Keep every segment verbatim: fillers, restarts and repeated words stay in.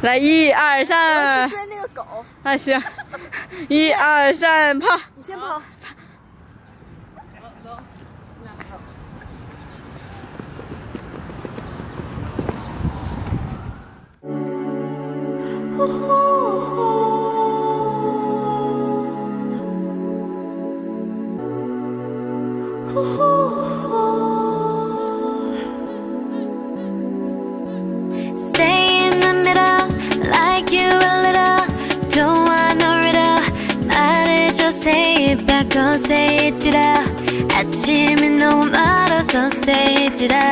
来，一二三。 我去追那个狗。 那行，一二三，跑！ 你先跑。 Stay in the middle, like you a little. Don't want no riddle. 말해줘, say it back, oh say it ditto. 아침이 너무 멀어서 say it ditto.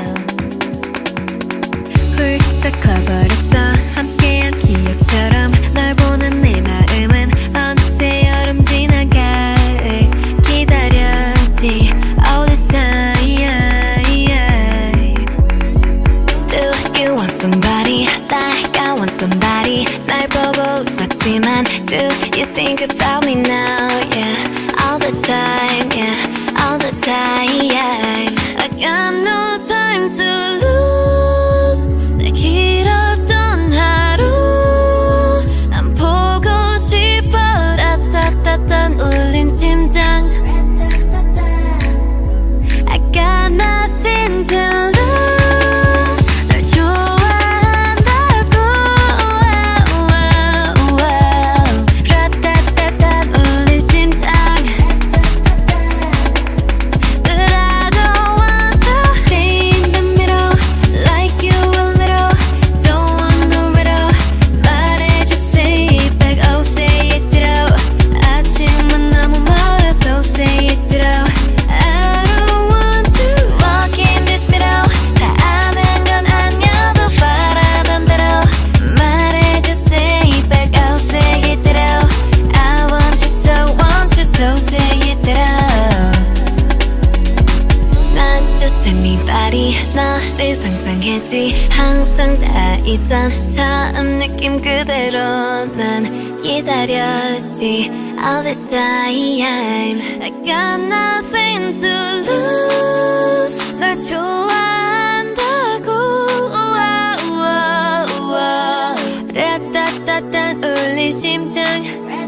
훌쩍 커버렸어 함께한 기억처럼 널 보는 내 마음은 어느새 여름 지나 가을 기다렸지 all this time. Do you want somebody like I want somebody 날 보고 웃었지만 do you think about me now yeah all the time yeah all the time I got no time to lose 내 길었던 하루 난 보고 싶어 라따따따 울린 심장 I got nothing to lose 널 좋아한다고 라따따따 울린 심장 But I don't want to stay in the middle like you a little Don't want no riddle 말해줘 say it back oh say it ditto 아침은 너무 멀어서 say it ditto I don't want to walk in this middle 다 아는 건 아니어도 바라던 대로 말해줘 say it back oh say it ditto I want you so want you so say it ditto 난 just anybody 너를 상상했지 항상 다 있던 처음 느낌 그대로 난 기다렸지 all this time I got nothing to lose 널 좋아한다고 라따따따 울린 심장